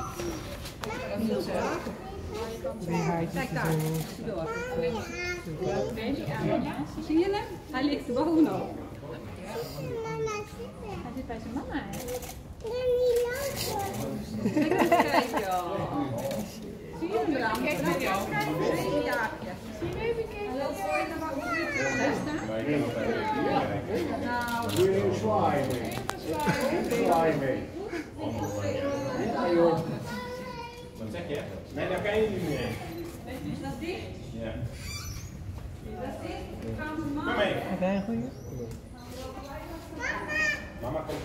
Kijk daar, door. Zie je hem? Hij ligt er bovenop. Hij zit bij zijn mama. Even kijken. Zie je hem dan? Kijk, zie je even kijken. Nou, Doe je slime? Slime. Wat zeg je? Nee, daar kan je niet meer. is dat dicht? Ja. Is dat dicht? Gaan we Kom mee. Heb jij een goeie? Mama komt.